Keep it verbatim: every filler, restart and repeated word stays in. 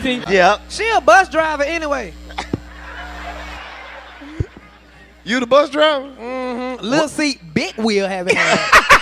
P. Yep. She a bus driver anyway. You the bus driver? Mm-hmm. Little seat, big wheel having her.